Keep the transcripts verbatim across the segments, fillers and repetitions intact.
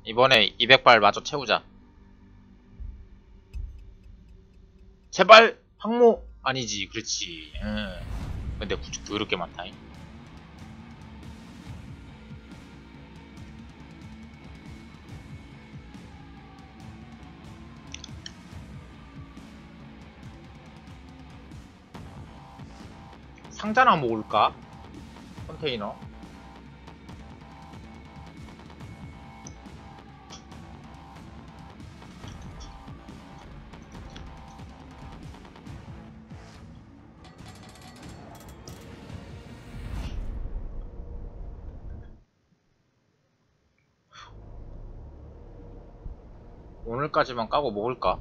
이번에 이백 발 마저 채우자. 제발! 항모! 아니지, 그렇지. 응. 근데 구축 더럽게 많다잉. 상자나 모을까? 컨테이너. 오늘까지만 까고 먹을까?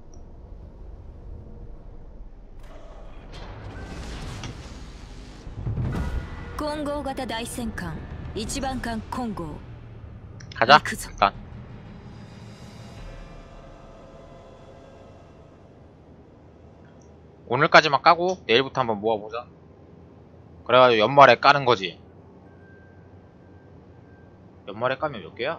混合型大戦艦一番艦混合 가자. 그죠. 일단 오늘까지만 까고 내일부터 한번 모아보자. 그래가지고 연말에 까는 거지. 연말에 까면 몇 개야?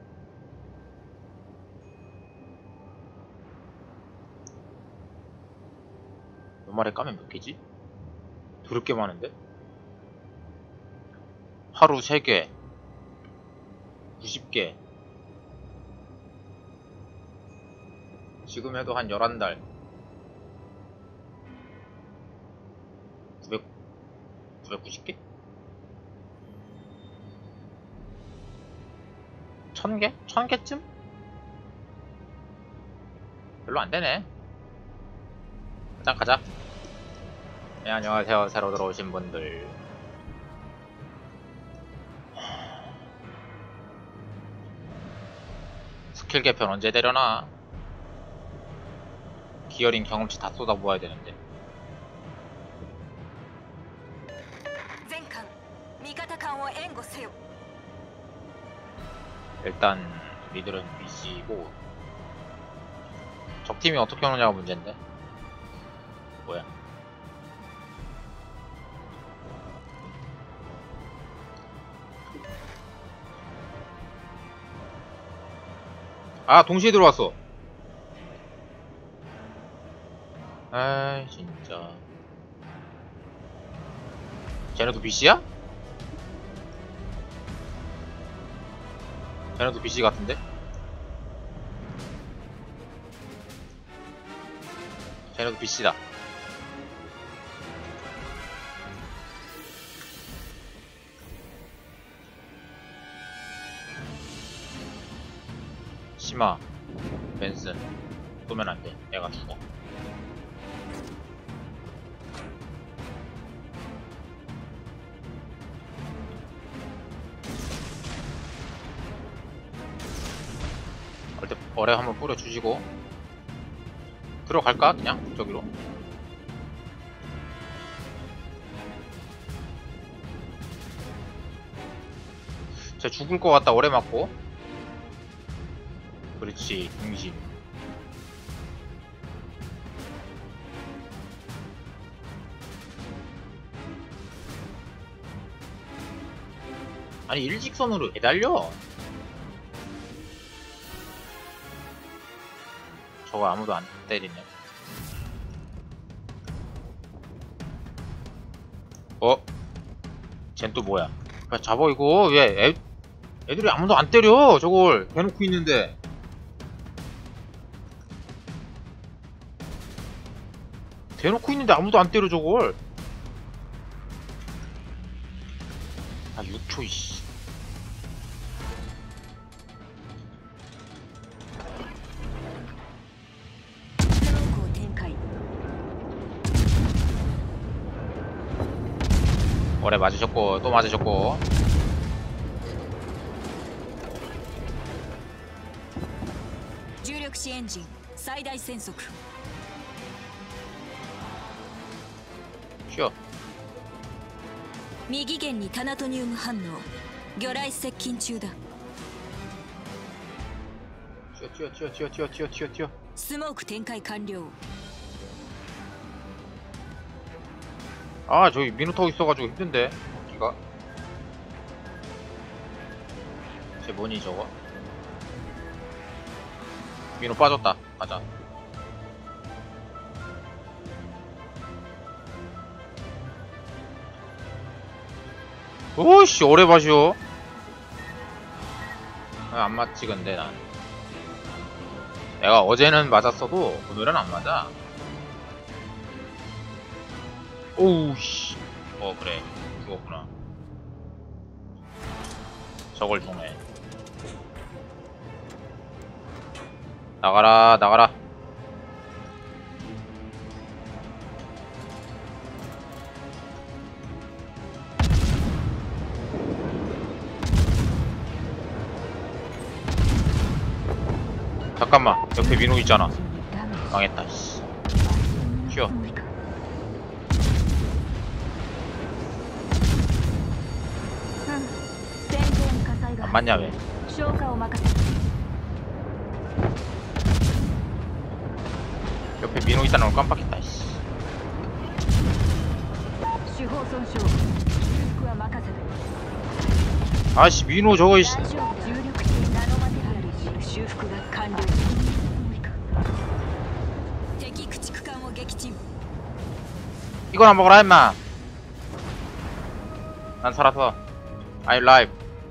연말에 까면 몇 개지? 더럽게 많은데? 하루 세 개, 구십 개. 지금 해도 한 열한 달. 구백, 구백구십 개? 천 개? 천 개쯤? 별로 안 되네. 일단 가자. 네, 안녕하세요. 새로 들어오신 분들. 스킬 개편 언제 되려나? 기어링 경험치 다 쏟아부어야 되는데. 일단 니들은 비씨고 적팀이 어떻게 오느냐가 문제인데. 뭐야? 아, 동시에 들어왔어. 아이 진짜. 쟤네도 비씨야? 쟤네도 비씨 같은데? 쟤네도 비씨다. 시마, 벤슨 쏘면 안돼. 내가 죽어. 어뢰 한번 뿌려주시고 들어갈까? 그냥 저기로. 쟤 죽을 것 같다. 어뢰 맞고. 그렇지. 중심. 아니 일직선으로 왜 달려? 저거 아무도 안 때리네. 어? 쟨 또 뭐야? 야, 잡아 이거. 왜 애, 애들이 아무도 안 때려 저걸 대놓고 있는데. 대놓고 있는데 아무도 안 때려 저걸. 아 육 초 이씨. 어뢰 맞으셨고 또 맞으셨고. 주력시 엔진 최대 센속. 쉬어. 右舷にタナトニウム反応。魚雷接近中だ。 튀어 튀어 튀어 튀어 튀어 튀어 튀어 튀어. スモーク展開完了。 아 저기 미노타우 있어가지고 힘든데 기가. 쟤 뭐니 저거? 민호 빠졌다. 가자. 오씨 오래 봐시오. 아, 안 맞지 근데 난. 내가 어제는 맞았어도 오늘은 안 맞아. 오우씨. 어 그래 죽었구나. 저걸 통해. 나가라 나가라. 잠깐만 옆에 민호 있잖아. 망했다 씨. 튀어. 안 맞냐 왜. 옆에 민호 있다는 걸 깜빡했다 씨. 아씨 민호 저거 씨. 이거나 먹어라 임마. 난 살아서 I live.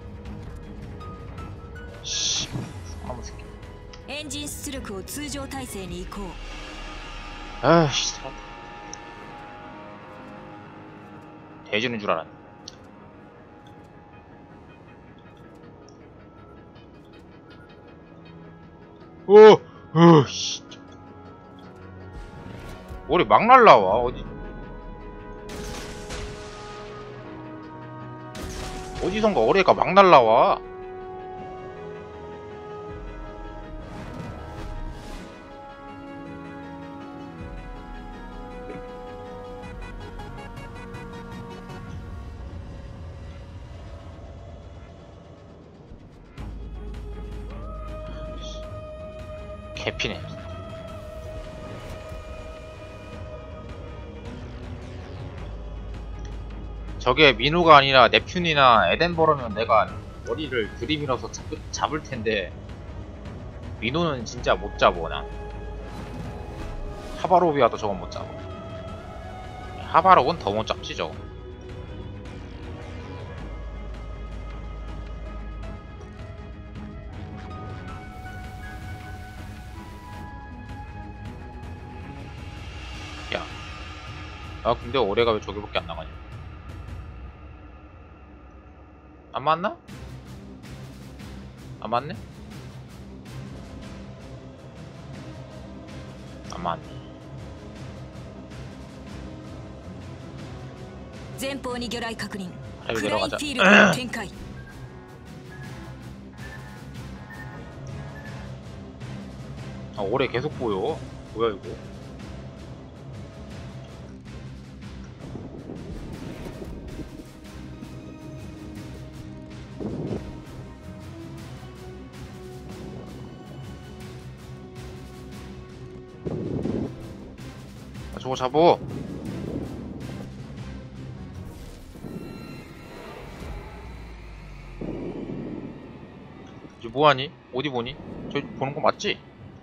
씨 아무 새끼. エンジン出力を通常体制に移行。 아이씨 살았다. 대지는 줄 알았네. 오, 오, 씨. 머리 막 날라와 어디? 어디선가 어뢰가 막 날라와. 개피네. 저게 민호가 아니라 넵튠이나 에덴버러면 내가 머리를 들이밀어서 잡, 잡을 텐데 민호는 진짜 못 잡어. 난 하바로비아도 저건 못 잡아. 하바록은 더 못 잡지 저거. 야, 아 근데 올해가 왜 저기밖에 안 나가냐? 안 맞나? 안 맞네? 안 맞네. 前方に魚雷確認。 아이고 クラインフ 내려가자. ィールドを展開。 아, 올해 계속 보여. 뭐야 이거? 아, 저거 잡어. 이제 뭐하니? 어디 보니? 저 보는 거 맞지?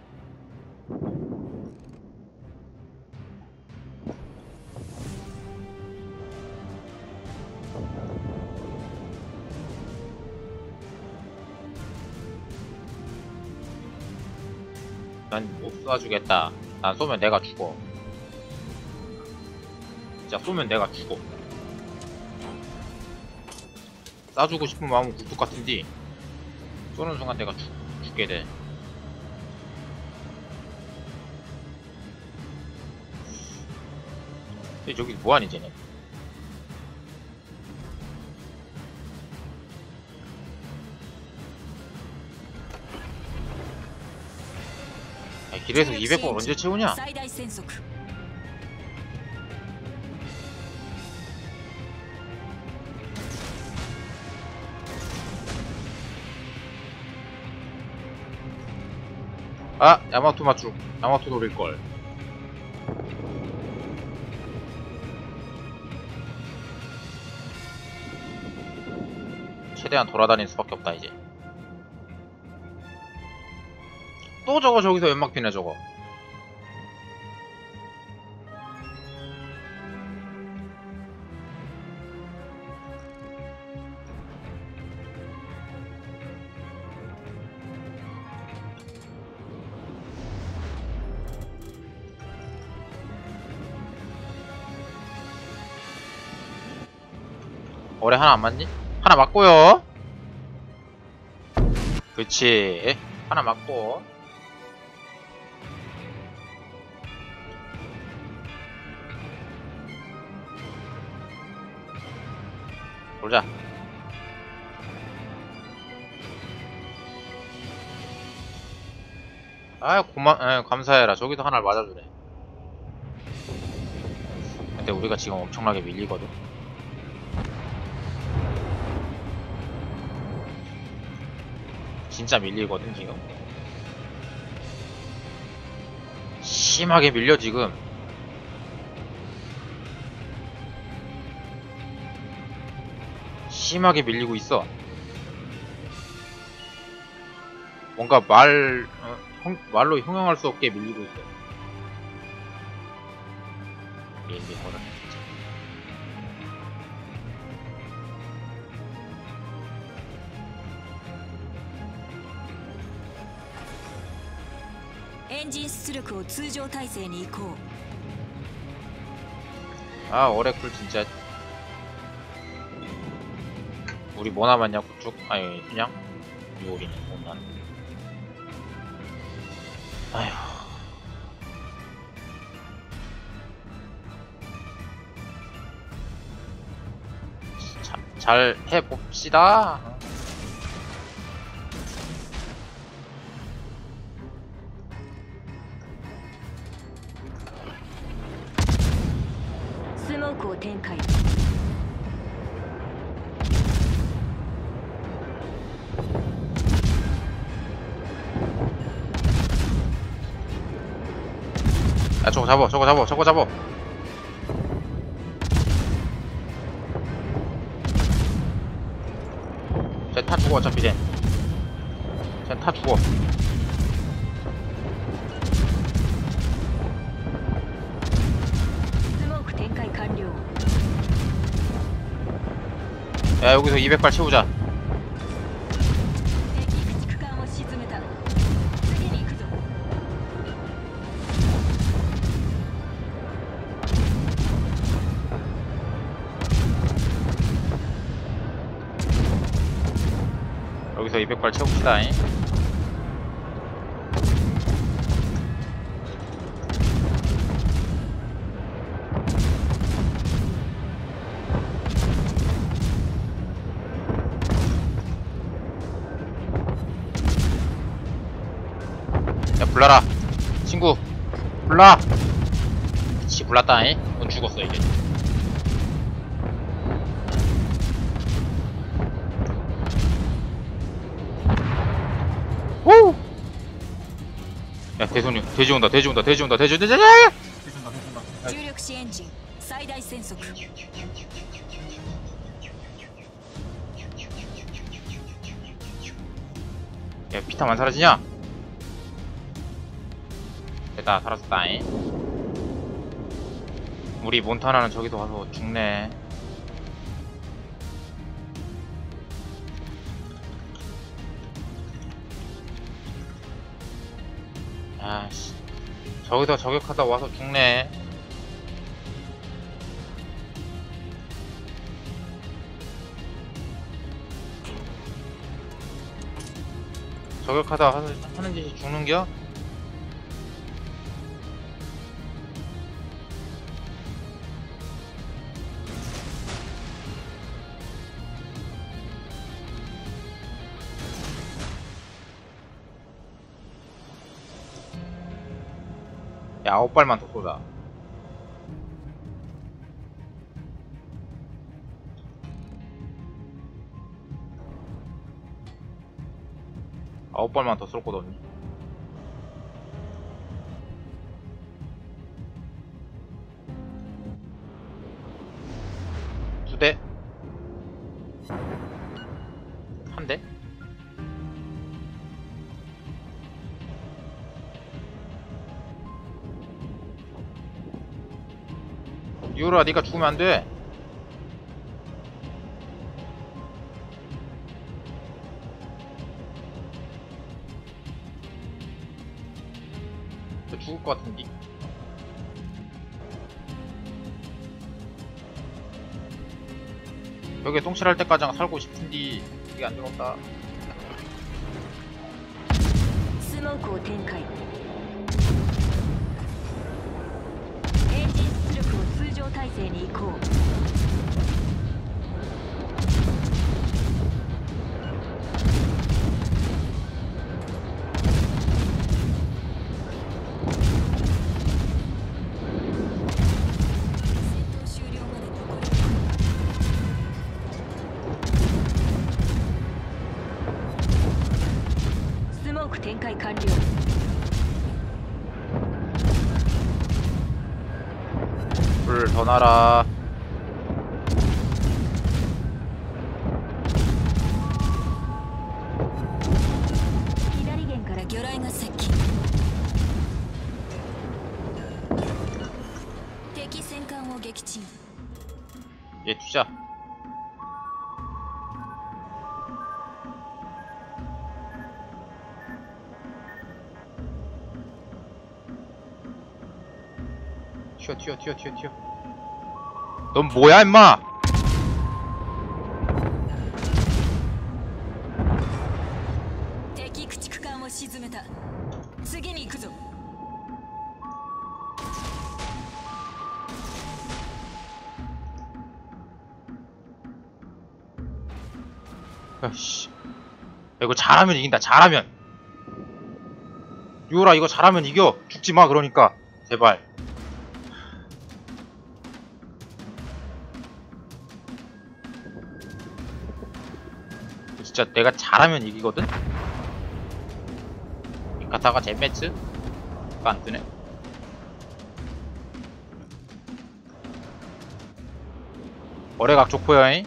난 못 쏴주겠다. 난 쏘면 내가 죽어. 진짜 쏘면 내가 죽어. 쏴주고 싶은 마음은 굴뚝 같은데 쏘는 순간 내가 죽, 죽게 돼. 근데 저기 뭐하니 쟤네? 야, 길에서 이백 번 언제 채우냐? 最大戦速。 아! 야마토 맞춤. 야마토 노릴걸. 최대한 돌아다닐 수밖에 없다 이제. 또 저거 저기서 연막 피네 저거. 올해 하나 안 맞니? 하나 맞고요. 그치. 하나 맞고. 보자. 아 고마 에, 감사해라. 저기도 하나를 맞아주네. 근데 우리가 지금 엄청나게 밀리거든. 진짜 밀리거든 지금. 심하게 밀려 지금. 심하게 밀리고 있어. 뭔가 말 어, 형, 말로 형용할 수 없게 밀리고 있어. 밀리거든 진짜. 엔진出力を通常体制に移行 아 오래쿨 진짜. 우리 뭐 남았냐고 쭉. 아니 그냥 요리는 못 나. 아휴. 자, 잘 해봅시다. 스모크を展開 야 저거 잡어 저거 잡어 저거 잡어. 쟤 타 죽어 어차피 쟤. 쟤 타 죽어. 스모크 展開完了 야 여기서 이백 발 채우자. 敵駆逐艦を沈めた次に行くぞ 여기서 이백 발 채웁시다. 잉? 야 불러라 친구. 불러. 그치 불렀다. 잉? 넌 죽었어 이제. 오! 야 대손님 돼지 온다 돼지 온다 돼지 온다 돼지 온다 돼지 온다 돼지 온다 돼지 온다. 重力子エンジン最大戦速 야 피탐 안 사라지냐? 됐다 살았다잉. 우리 몬타나는 저기서 와서 죽네. 아씨 저기서 저격하다 와서 죽네. 저격하다 하는, 하는 짓이 죽는겨? 야 아홉 발만 더 쏘자. 아홉 발만 더 쏠 거거든요. 두 대, 한 대. 유라 네가 죽으면 안 돼. 너 죽을 것 같은데. 여기에 똥칠할 때까지 살고 싶은디 이게 안 들어온다. スモークを展開。エンジン出力を通常体制に移行。スモーク展開完了。 불 더 놔라. 얘 투자. 튀어 튀어 튀어 튀어 튀어. 넌 뭐야 임마. 敵駆逐艦を沈めた。次に行くぞ。 야씨. 이거 잘하면 이긴다. 잘하면. 유라 이거 잘하면 이겨. 죽지마 그러니까. 제발. 진짜 내가 잘하면 이기거든? 가다가 젠매츠가 안 뜨네. 어레각 좋고요잉.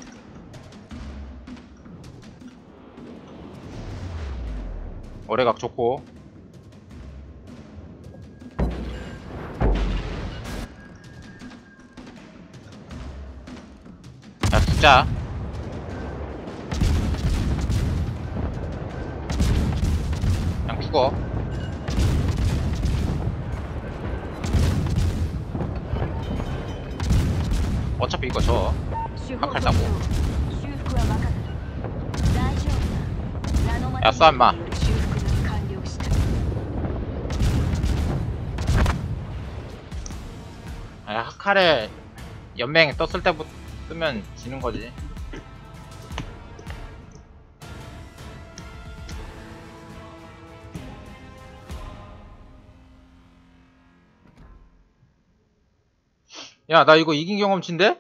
어레각 좋고. 자 투자. 그냥 죽어. 어차피 이거 져. 한칼 따고. 야 쏴 임마. 아 하칼에 연맹 떴을 때부터 뜨면 지는 거지. 야, 나 이거 이긴 경험치인데?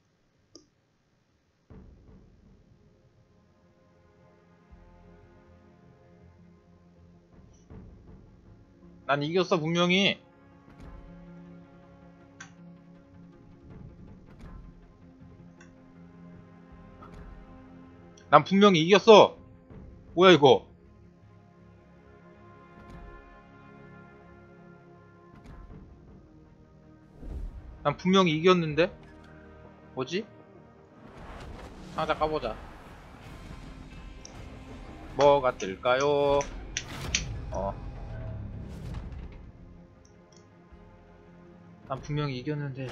난 이겼어, 분명히. 난 분명히 이겼어. 뭐야, 이거? 난 분명히 이겼는데? 뭐지? 상자 까보자. 뭐가 뜰까요? 어. 난 분명히 이겼는데.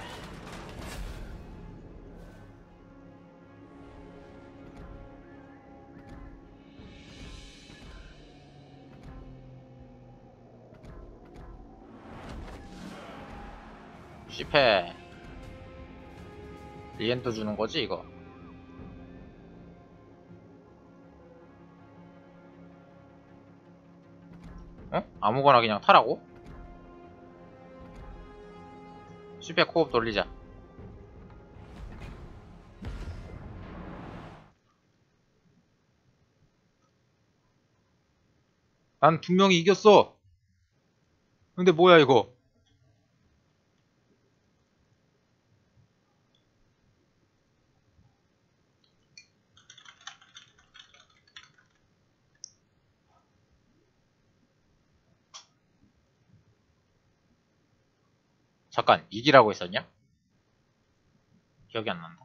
실패. 리엔도 주는 거지 이거. 어? 아무거나 그냥 타라고? 실패 코업 돌리자. 난 분명히 이겼어. 근데 뭐야 이거? 잠깐, 이기라고 했었냐? 기억이 안 난다.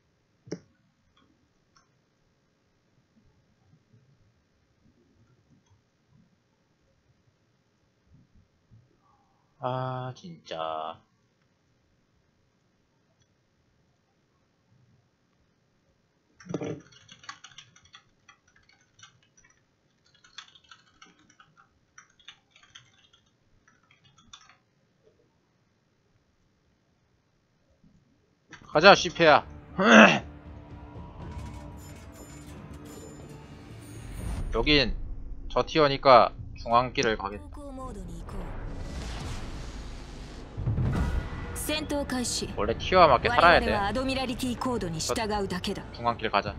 아 진짜. 가자 씨페야. 여긴 저 티어니까 중앙길을 가겠다. 航行モードに行こう。戦闘開始。 원래 티어와 맞게 我 살아야 々は 돼. アドミラリティコードに従うだけだ。 중앙길 가자.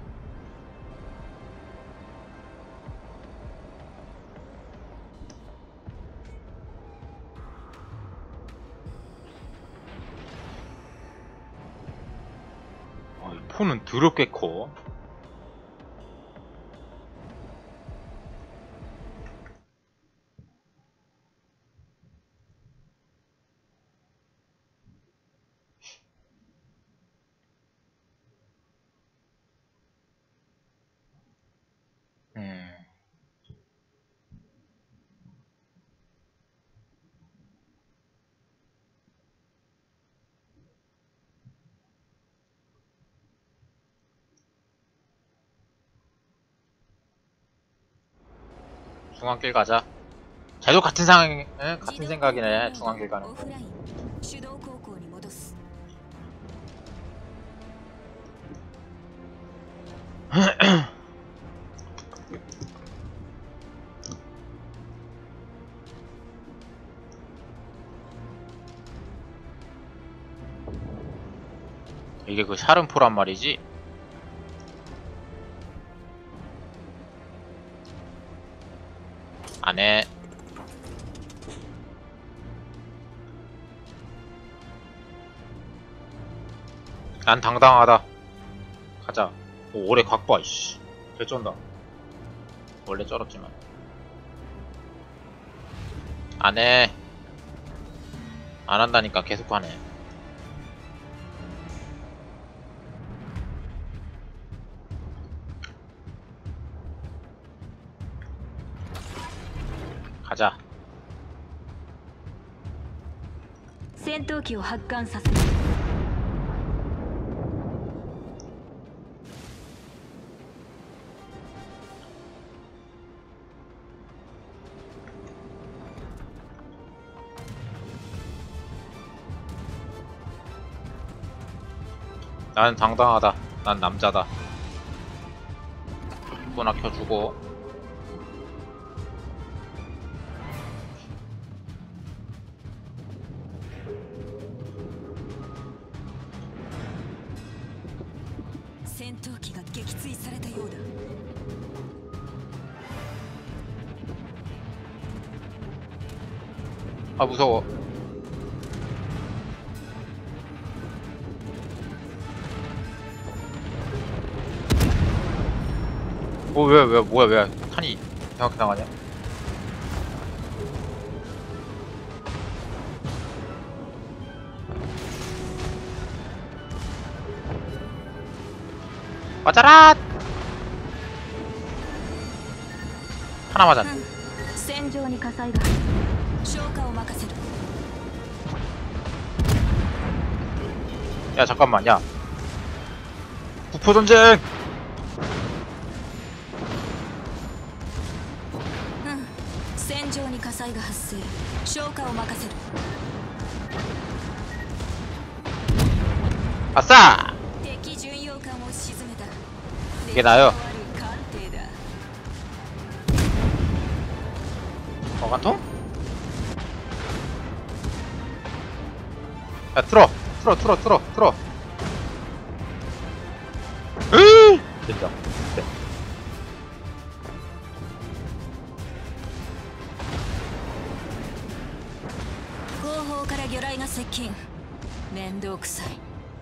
어, 이 폰은 더럽게 커. 음. 중앙길 가자. 쟤도 같은 상황, 에? 같은 생각이네. 중앙길 가는 거. オフライン手動航行に戻す。 이게 그 샤른포란 말이지? 안에 난 당당하다. 가자. 오, 오래 갖고 와, 이씨. 개쩐다. 원래 쩔었지만. 안해. 안 한다니까 계속 하네. 가자. 戦闘機を発艦させる。 나는 당당하다. 난 남자다. 또 아껴주고. 아 무서워. 어, 왜, 왜, 뭐야, 왜, 탄이 이상하게 나가냐? 맞아라! 하나 맞았네. 戦場に火災が。消火を任せる。 야, 잠깐만, 야. 부포전쟁! 戦場に火災が発生。消火を任せる。 아싸! 敵巡洋艦を沈めた。 이게 나요. 어간통? 야, 틀어! 틀어, 틀어, 틀어, 틀어! 으이! 됐다. 네. 後方から魚雷が接近。面倒くさい。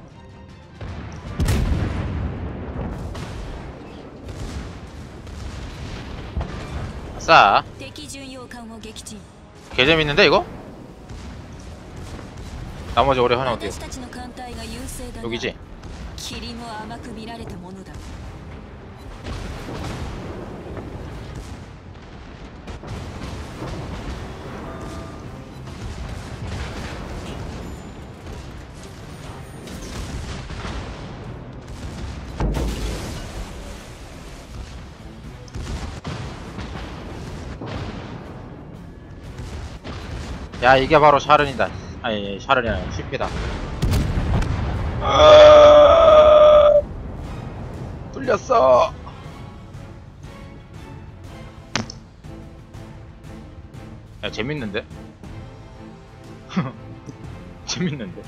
아싸! 敵巡洋艦を撃沈。 개재밌는데 이거? 나머지 오래 하나 어때요? 私たちの艦隊が優勢だな。 여기지? 霧も甘く見られたものだ。 야, 이게 바로 샤른이다. 아니, 샤른이 아니라 십계다. 아~ 뚫렸어. 야, 재밌는데? 재밌는데?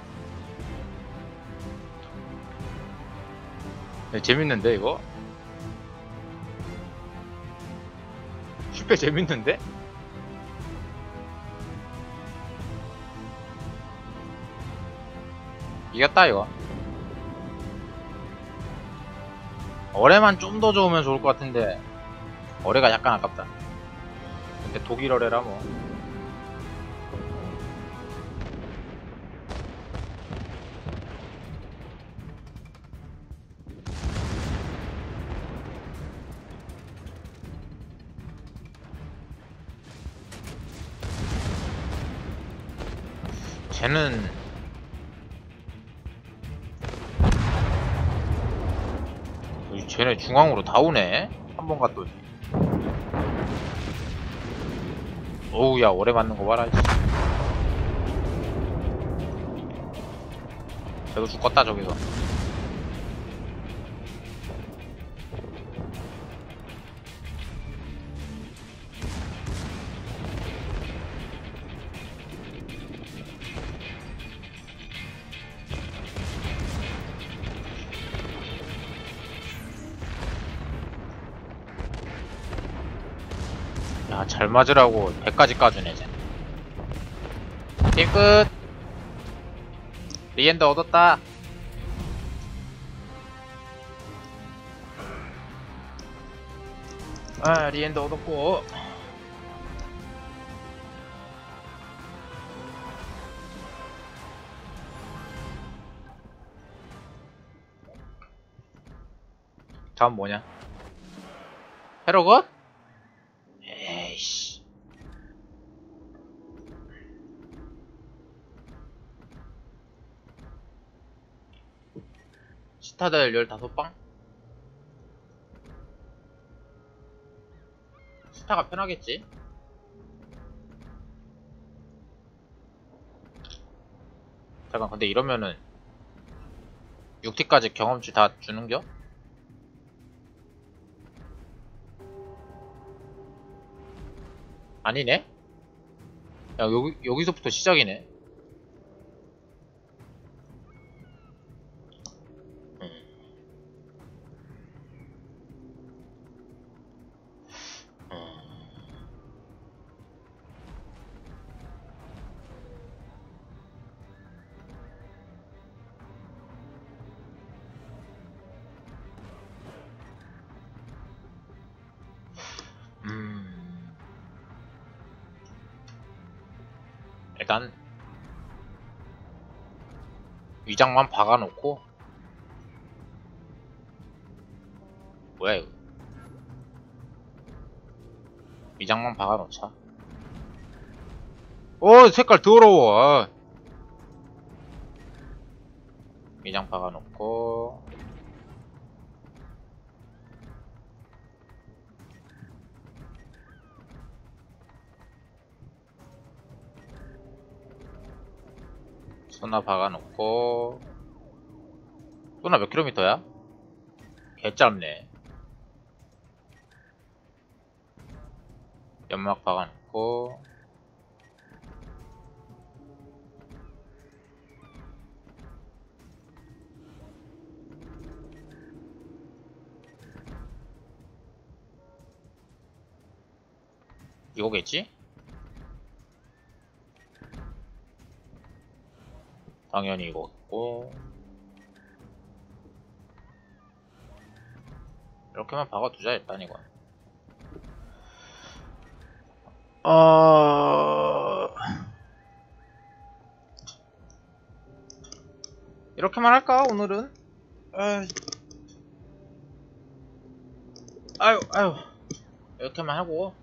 야, 재밌는데 이거? 십계 재밌는데? 이겼다 이거. 어뢰만 좀 더 좋으면 좋을 것 같은데 어뢰가 약간 아깝다. 근데 독일 어뢰라 뭐. 쟤는 쟤네 중앙으로 다 오네? 한 번 갔더니. 어우, 야, 오래 맞는 거 봐라. 저거 죽겠다, 저기서. 야, 잘 맞으라고 백까지 까주네, 쟤. 게임 끝! 리엔더 얻었다! 아, 리엔더 얻었고. 다음 뭐냐? 헤로것? 에이씨. 시타델 열다섯 방? 스타가 편하겠지? 잠깐, 근데 이러면은 육 티까지 경험치 다 주는겨? 아니네? 야, 여기, 여기서부터 시작이네. 음. 일단 위장만 박아놓고. 뭐야 이거. 위장만 박아놓자. 오, 색깔 더러워. 아. 위장 박아놓고. 소나 박아놓고. 소나 몇 킬로미터야? 개 짧네. 연막 박아놓고. 이거겠지? 당연히 이거고. 이렇게만 박아두자 일단 이건. 어... 이렇게만 할까 오늘은? 아, 아유 아유 이렇게만 하고